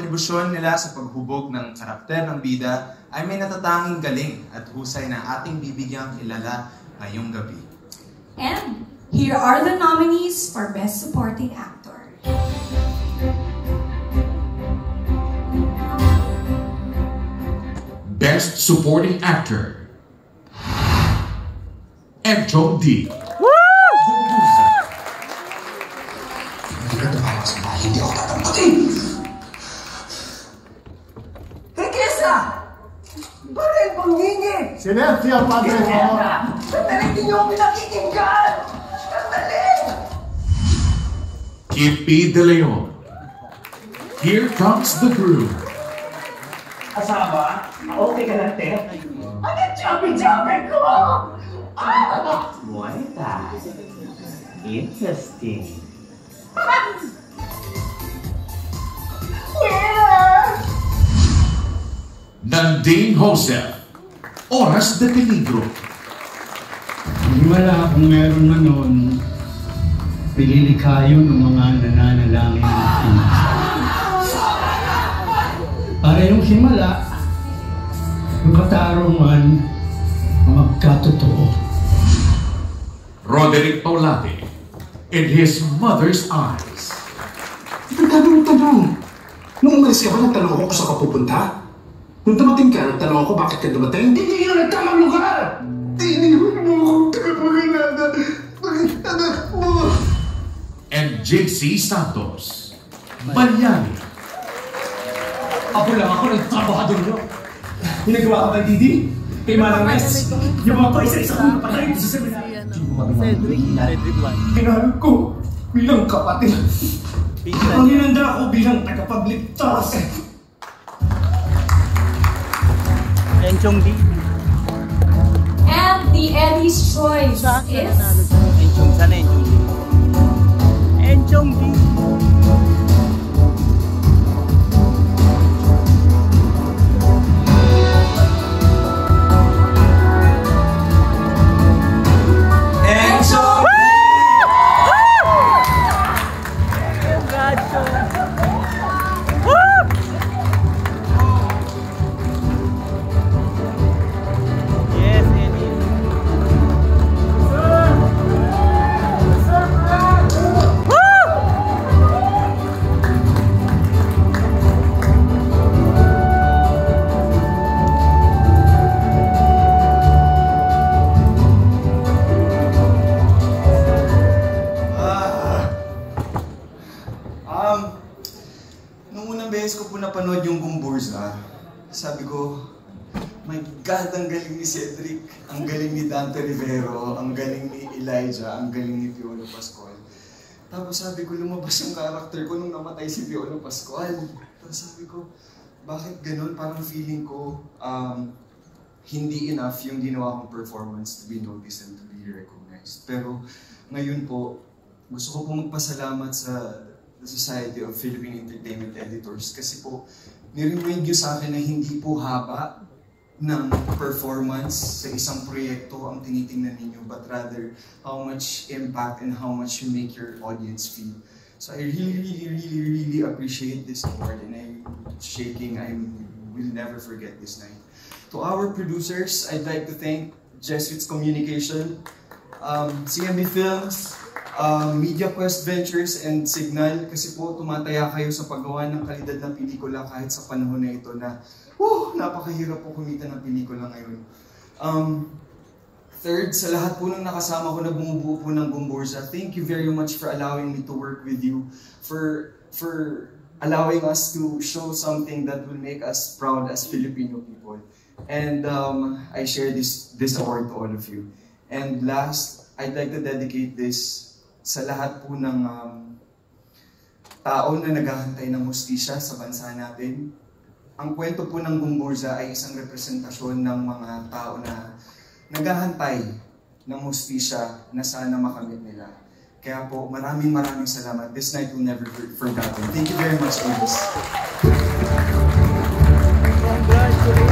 kontribusyon nila sa paghubog ng karakter ng bida ay may natatanging galing at husay na ating bibigyang kilala ngayong gabi. And here are the nominees for Best Supporting Actor. Best Supporting Actor, Enchong D. Hindi ako tatampatin! Hekesa! Bakit pangingin? Sinertia, Padre! Sandali, hindi niyo ako pinakikinggan! Sandali! Kippy De Leon. Here comes the groom. Asawa, okay ka lang, Te? Ano chubby-chubby ko? Buweta. Interesting. Nandine Joseph. Oras de Peligro. Wala kung meron man noon, pililikha yun ng mga nananalangin ng Pilipinas. Para yung himala, yung katarungan, magkatotoo. Roderick Paulate. In his mother's eyes. Tanong. Nung umalis ka ba, nagtanong ako kung saan ka pupunta? Nung dumating ka, nagtanong ako bakit ka dumating? Hindi yun ang tamang lugar! Tiniwan mo akong tagapagalada. Bakit anak mo? And JC Santos. Banyani. Ako lang ako nagtrabahador nyo. Ginagawa ka ba, Didi? Kay Manang West? Yung mga paisa-isa kong napatay sa seminary. Cedric Pinahal ko bilang kapatid. Ang hinanda ko bilang tagapagligtas. Enchong D. And the Eddie's choice is... Enchong, sana Enchong D. Enchong D. Nung unang beses ko po napanood yung Gumburza, sabi ko, my God, ang galing ni Cedric, ang galing ni Dante Rivero, ang galing ni Elijah, ang galing ni Piolo Pascual. Tapos sabi ko, lumabas yung character ko nung namatay si Piolo Pascual. Tapos sabi ko, bakit ganun? Parang feeling ko, hindi enough yung ginawa kong performance to be noticed and to be recognized. Pero ngayon po, gusto ko po magpasalamat sa the Society of Philippine Entertainment Editors kasi po niremind nyo sa akin na hindi po haba ng performance sa isang proyekto ang tinitingnan ninyo, but rather how much impact and how much you make your audience feel. So I really appreciate this award, and I'm shaking. I will never forget this night. To our producers, I'd like to thank Jesuits Communication, CMB Films, Media Quest Ventures, and Signal, kasi po tumataya kayo sa paggawa ng kalidad ng pelikula kahit sa panahon na ito na napakahirap po kumita ng pelikula ngayon. Third, sa lahat po ng nakasama ko na bumubuo po ng Gumburza, thank you very much for allowing me to work with you, for allowing us to show something that will make us proud as Filipino people. And I share this award to all of you. And last, I'd like to dedicate this sa lahat po ng tao na naghahantay ng hustisya sa bansa natin. Ang kwento po ng Gumburza ay isang representasyon ng mga tao na naghahantay ng hustisya na sana makamit nila. Kaya po, maraming salamat. This night will never be forgotten. Thank you very much, ladies. Congratulations!